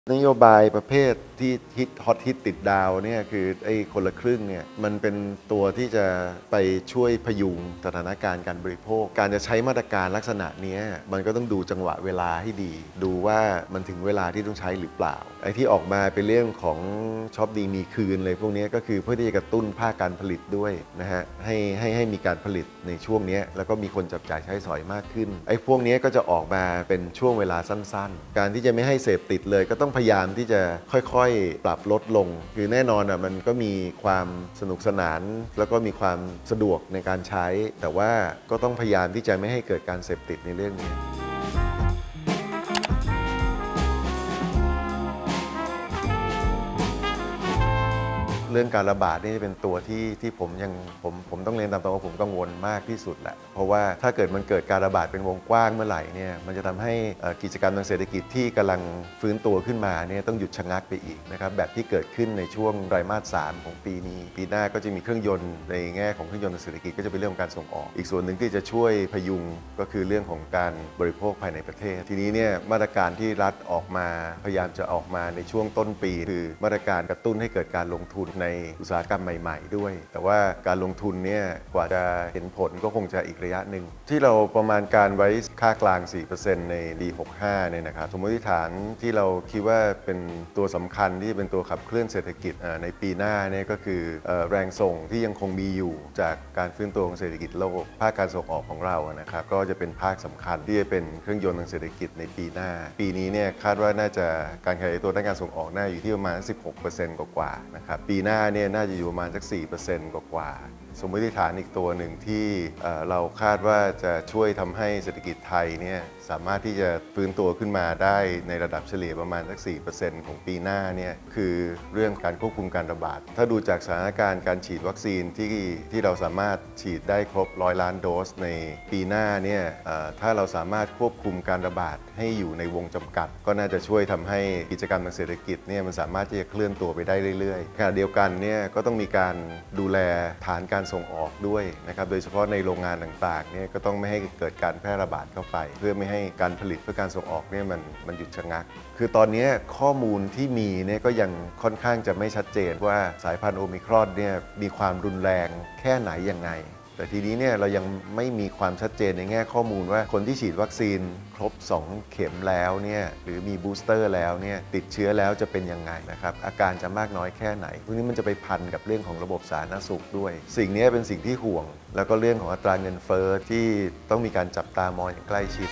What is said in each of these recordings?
นโยบายประเภทที่ฮิตฮอตฮิตติดดาวเนี่ยคือไอ้คนละครึ่งเนี่ยมันเป็นตัวที่จะไปช่วยพยุงสถานการณ์การบริโภคการจะใช้มาตรการลักษณะนี้มันก็ต้องดูจังหวะเวลาให้ดีดูว่ามันถึงเวลาที่ต้องใช้หรือเปล่าไอ้ที่ออกมาเป็นเรื่องของช็อปดีมีคืนเลยพวกนี้ก็คือเพื่อที่จะกระตุ้นภาคการผลิตด้วยนะฮะให้มีการผลิตในช่วงนี้แล้วก็มีคนจับจ่ายใช้สอยมากขึ้นไอ้พวกนี้ก็จะออกมาเป็นช่วงเวลาสั้นๆการที่จะไม่ให้เสพติดเลยก็ต้องพยายามที่จะค่อยๆปรับลดลงคือแน่นอนมันก็มีความสนุกสนานแล้วก็มีความสะดวกในการใช้แต่ว่าก็ต้องพยายามที่จะไม่ให้เกิดการเสพติดในเรื่องนี้เรื่องการระบาดนี่เป็นตัวที่ผมต้องเรียนตามตรงว่าผมกังวลมากที่สุดแหละเพราะว่าถ้าเกิดมันเกิดการระบาดเป็นวงกว้างเมื่อไหร่เนี่ยมันจะทำให้กิจกรรมทางเศรษฐกิจที่กำลังฟื้นตัวขึ้นมาเนี่ยต้องหยุดชะงักไปอีกนะครับแบบที่เกิดขึ้นในช่วงไตรมาส 3ของปีนี้ปีหน้าก็จะมีเครื่องยนต์ในแง่ของเครื่องยนต์ทางเศรษฐกิจก็จะเป็นเรื่องของการส่งออกอีกส่วนหนึ่งที่จะช่วยพยุงก็คือเรื่องของการบริโภคภายในประเทศทีนี้เนี่ยมาตรการที่รัฐออกมาพยายามจะออกมาในช่วงต้นปีคือมาตรการกระตุ้นให้เกิดการลงทุนในอุตสาหกรรมใหม่ๆด้วยแต่ว่าการลงทุนเนี่ยกว่าจะเห็นผลก็คงจะอีกระยะหนึ่งที่เราประมาณการไว้ค่ากลาง 4% ในปี 65เนี่ยนะครับสมมติฐานที่เราคิดว่าเป็นตัวสำคัญที่เป็นตัวขับเคลื่อนเศรษฐกิจในปีหน้าเนี่ยก็คือแรงส่งที่ยังคงมีอยู่จากการฟื้นตัวของเศรษฐกิจโลกภาคการส่งออกของเรานะครับก็จะเป็นภาคสำคัญที่จะเป็นเครื่องยนต์ทางเศรษฐกิจในปีหน้าปีนี้เนี่ยคาดว่าน่าจะการขยายตัวด้านการส่งออกน่าอยู่ที่ประมาณ 16% กว่าๆนะครับปีหน้าเนี่ยน่าจะอยู่ประมาณสัก 4% กว่าสมมติฐานอีกตัวหนึ่งที่เราคาดว่าจะช่วยทำให้เศรษฐกิจไทยเนี่ยสามารถที่จะฟื้นตัวขึ้นมาได้ในระดับเฉลี่ยประมาณสัก 4% ของปีหน้าเนี่ยคือเรื่องการควบคุมการระบาดถ้าดูจากสถานการณ์การฉีดวัคซีนที่เราสามารถฉีดได้ครบ100 ล้านโดสในปีหน้าเนี่ยถ้าเราสามารถควบคุมการระบาดให้อยู่ในวงจำกัดก็น่าจะช่วยทำให้กิจกรรมทางเศรษฐกิจเนี่ยมันสามารถที่จะเคลื่อนตัวไปได้เรื่อยๆขณะเดียวกันเนี่ยก็ต้องมีการดูแลฐานการส่งออกด้วยนะครับโดยเฉพาะในโรงงานต่างๆเนี่ยก็ต้องไม่ให้เกิดการแพร่ระบาดเข้าไปเพื่อไม่ให้การผลิตเพื่อการส่งออกเนี่ยมันหยุดชะงักคือตอนนี้ข้อมูลที่มีเนี่ยก็ยังค่อนข้างจะไม่ชัดเจนว่าสายพันธุ์โอมิครอนเนี่ยมีความรุนแรงแค่ไหนยังไงแต่ทีนี้เนี่ยเรายังไม่มีความชัดเจนในแง่ข้อมูลว่าคนที่ฉีดวัคซีนครบ2 เข็มแล้วเนี่ยหรือมีบูสเตอร์แล้วเนี่ยติดเชื้อแล้วจะเป็นยังไงนะครับอาการจะมากน้อยแค่ไหนพวกนี้มันจะไปพันกับเรื่องของระบบสาธารณสุขด้วยสิ่งนี้เป็นสิ่งที่ห่วงแล้วก็เรื่องของอัตราเงินเฟ้อที่ต้องมีการจับตามองอย่างใกล้ชิด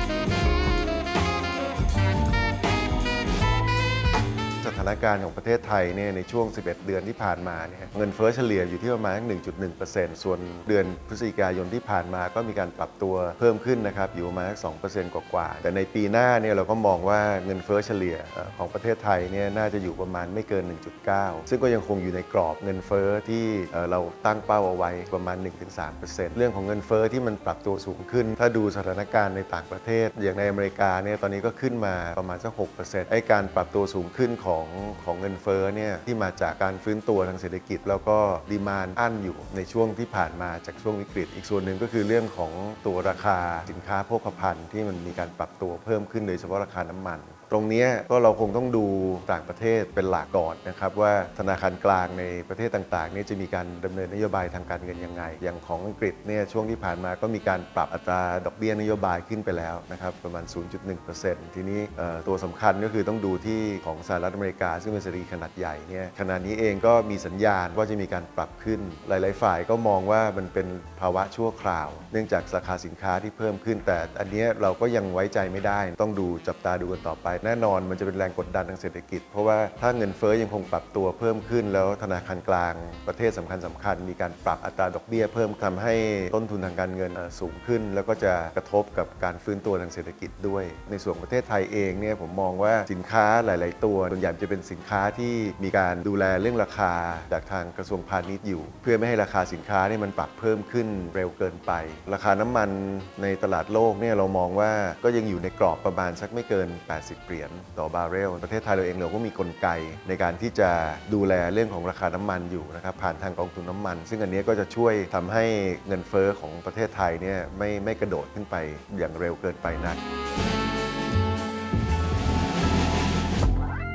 สถานการณ์ของประเทศไทยเนี่ยในช่วง 11 เดือนที่ผ่านมาเนี่ยเงินเฟ้อเฉลี่ยอยู่ที่ประมาณ 1.1% ส่วนเดือนพฤศจิกายนที่ผ่านมาก็มีการปรับตัวเพิ่มขึ้นนะครับอยู่ประมาณ 2% กว่าๆแต่ในปีหน้าเนี่ยเราก็มองว่าเงินเฟ้อเฉลี่ยของประเทศไทยเนี่ยน่าจะอยู่ประมาณไม่เกิน 1.9 ซึ่งก็ยังคงอยู่ในกรอบเงินเฟ้อที่เราตั้งเป้าเอาไว้ประมาณ 1-3% เรื่องของเงินเฟ้อที่มันปรับตัวสูงขึ้นถ้าดูสถานการณ์ในต่างประเทศอย่างในอเมริกาเนี่ยตอนนี้ก็ขึ้นมาประมาณสัก 6% ไอ้การปรับตัวสูงขึ้นของเงินเฟ้อเนี่ยที่มาจากการฟื้นตัวทางเศรษฐกิจแล้วก็ดีมานด์อั้นอยู่ในช่วงที่ผ่านมาจากช่วงวิกฤตอีกส่วนหนึ่งก็คือเรื่องของตัวราคาสินค้าโภคภัณฑ์ที่มันมีการปรับตัวเพิ่มขึ้นโดยเฉพาะราคาน้ำมันตรงนี้ก็เราคงต้องดูต่างประเทศเป็นหลักก่อนนะครับว่าธนาคารกลางในประเทศต่างๆนี่จะมีการดำเนินนโยบายทางการเงินยังไงอย่างของอังกฤษเนี่ยช่วงที่ผ่านมาก็มีการปรับอัตราดอกเบี้ยนโยบายขึ้นไปแล้วนะครับประมาณ 0.1% ทีนี้ตัวสำคัญก็คือต้องดูที่ของสหรัฐอเมริกาซึ่งเป็นเศรษฐกิจขนาดใหญ่เนี่ยขณะนี้เองก็มีสัญญาณว่าจะมีการปรับขึ้นหลายๆฝ่ายก็มองว่ามันเป็นภาวะชั่วคราวเนื่องจากราคาสินค้าที่เพิ่มขึ้นแต่อันนี้เราก็ยังไว้ใจไม่ได้ต้องดูจับตาดูกันต่อไปแน่นอนมันจะเป็นแรงกดดันทางเศรษฐกิจเพราะว่าถ้าเงินเฟ้อยังคงปรับตัวเพิ่มขึ้นแล้วธนาคารกลางประเทศสำคัญมีการปรับอัตราดอกเบี้ยเพิ่มทำให้ต้นทุนทางการเงินสูงขึ้นแล้วก็จะกระทบกับการฟื้นตัวทางเศรษฐกิจด้วยในส่วนประเทศไทยเองเนี่ยผมมองว่าสินค้าหลายๆตัวส่วนใหญ่จะเป็นสินค้าที่มีการดูแลเรื่องราคาจากทางกระทรวงพาณิชย์อยู่เพื่อไม่ให้ราคาสินค้านี่มันปรับเพิ่มขึ้นเร็วเกินไปราคาน้ำมันในตลาดโลกเนี่ยเรามองว่าก็ยังอยู่ในกรอบประมาณสักไม่เกิน80 เหรียญต่อบาร์เรลประเทศไทยเราเองเราก็มีกลไกในการที่จะดูแลเรื่องของราคาน้ำมันอยู่นะครับผ่านทางกองทุนน้ำมันซึ่งอันนี้ก็จะช่วยทำให้เงินเฟ้อของประเทศไทยเนี่ยไม่กระโดดขึ้นไปอย่างเร็วเกินไปนัก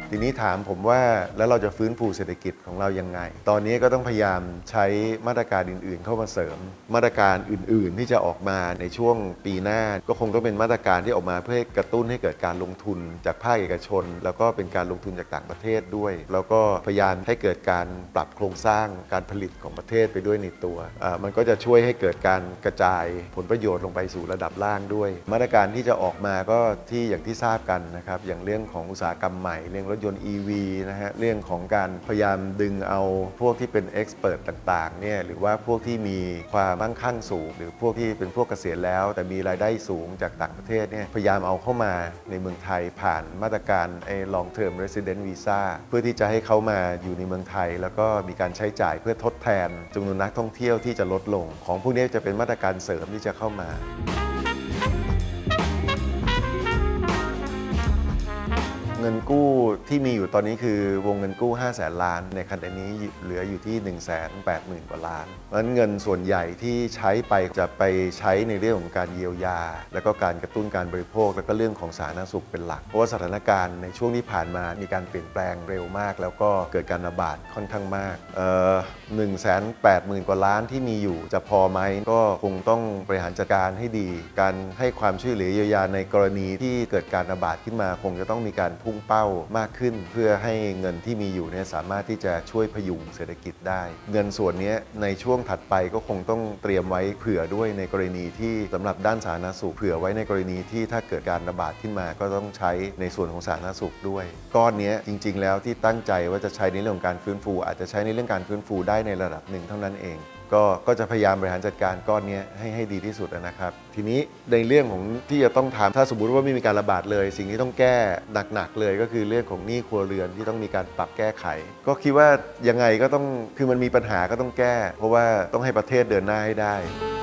ทีนี้ถามผมว่าแล้วเราจะฟื้นฟูเศรษฐกิจของเรายังไงตอนนี้ก็ต้องพยายามใช้มาตรการอื่นๆเข้ามาเสริมมาตรการอื่นๆที่จะออกมาในช่วงปีหน้าก็คงต้องเป็นมาตรการที่ออกมาเพื่อให้กระตุ้นให้เกิดการลงทุนจากภาคเอกชนแล้วก็เป็นการลงทุนจากต่างประเทศด้วยแล้วก็พยายามให้เกิดการปรับโครงสร้างการผลิตของประเทศไปด้วยในตัวมันก็จะช่วยให้เกิดการกระจายผลประโยชน์ลงไปสู่ระดับล่างด้วยมาตรการที่จะออกมาก็ที่อย่างที่ทราบกันนะครับอย่างเรื่องของอุตสาหกรรมใหม่เรื่องรถยนต์ EV นะฮะเรื่องของการพยายามดึงเอาพวกที่เป็นเอ็กซ์เพิร์ตต่างๆเนี่ยหรือว่าพวกที่มีความมั่งคั่งสูงหรือพวกที่เป็นพวกเกษียณแล้วแต่มีรายได้สูงจากต่างประเทศเนี่ยพยายามเอาเข้ามาในเมืองไทยผ่านมาตรการlong term resident visa เพื่อที่จะให้เขามาอยู่ในเมืองไทยแล้วก็มีการใช้จ่ายเพื่อทดแทนจำนวนนักท่องเที่ยวที่จะลดลงของพวกนี้จะเป็นมาตรการเสริมที่จะเข้ามาเงินกู้ที่มีอยู่ตอนนี้คือวงเงินกู้ 500,000 ล้านในขณะนี้เหลืออยู่ที่ 180,000 กว่าล้านเพราะฉะนั้นเงินส่วนใหญ่ที่ใช้ไปจะไปใช้ในเรื่องของการเยียวยาแล้วก็การกระตุ้นการบริโภคแล้วก็เรื่องของสาธารณสุขเป็นหลักเพราะว่าสถานการณ์ในช่วงที่ผ่านมามีการเปลี่ยนแปลงเร็วมากแล้วก็เกิดการระบาดค่อนข้างมาก180,000 กว่าล้านที่มีอยู่จะพอไหมก็คงต้องบริหารจัดการให้ดีการให้ความช่วยเหลือเยียวยาในกรณีที่เกิดการระบาดขึ้นมาคงจะต้องมีการพุ่งเป้ามากขึ้นเพื่อให้เงินที่มีอยู่เนี่ยสามารถที่จะช่วยพยุงเศรษฐกิจได้เงินส่วนนี้ในช่วงถัดไปก็คงต้องเตรียมไว้เผื่อด้วยในกรณีที่สำหรับด้านสาธารณสุขเผื่อไว้ในกรณีที่ถ้าเกิดการระบาดขึ้นมาก็ต้องใช้ในส่วนของสาธารณสุขด้วยก้อนนี้จริงๆแล้วที่ตั้งใจว่าจะใช้ในเรื่องของการฟื้นฟูอาจจะใช้ในเรื่องการฟื้นฟูได้ในระดับหนึ่งเท่านั้นเองก็จะพยายามบริหารจัดการก้อนนี้ให้ดีที่สุดนะครับทีนี้ในเรื่องของที่จะต้องทำถ้าสมมุติว่าไม่มีการระบาดเลยสิ่งที่ต้องแก้หนักๆเลยก็คือเรื่องของหนี้ครัวเรือนที่ต้องมีการปรับแก้ไขก็คิดว่ายังไงก็ต้องคือมันมีปัญหาก็ต้องแก้เพราะว่าต้องให้ประเทศเดินหน้าให้ได้